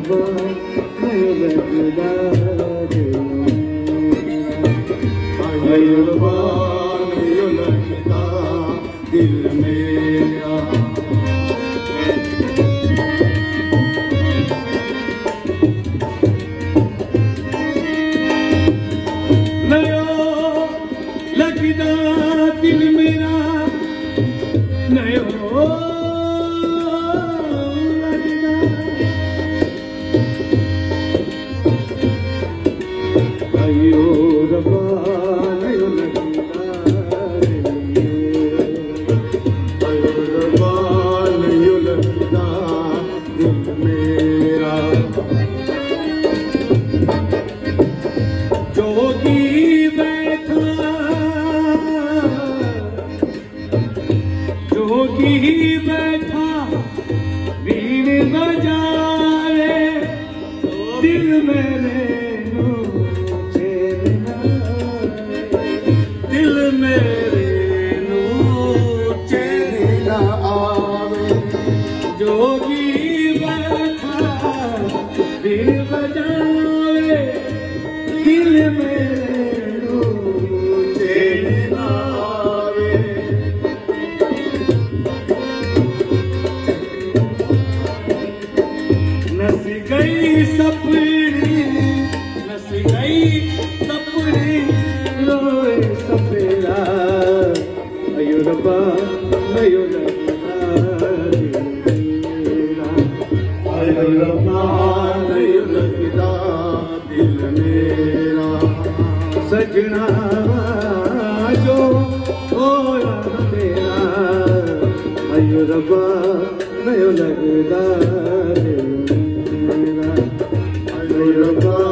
रब्बा नहीं लगदा दिल मेरा, आय रब्बा नहीं लगदा दिल मेरा। लगदा दिल मेरा नयो लगदा, आयो रब्बा नयो लगदा आयो रब्बा नयो लगदा दिल मेरा। जोगी जोगी बैठा वीण बजावे, दिल मेरे नू चैन आवे, दिल मेरे नू चैन आवे। जोगी बैठा वीण बजावे, दिल मेरे नू चैन आवे। नस गई सपनी, नस गई सपनी, रोए सपेरा, आयो रब्बा नयो लगदा दिल मेरा, आयो रब्बा नयो लगदा दिल मेरा। सजना जो होया तेरा, आयो रब्बा नयो लगदा दिल मेरा, आयो रब्बा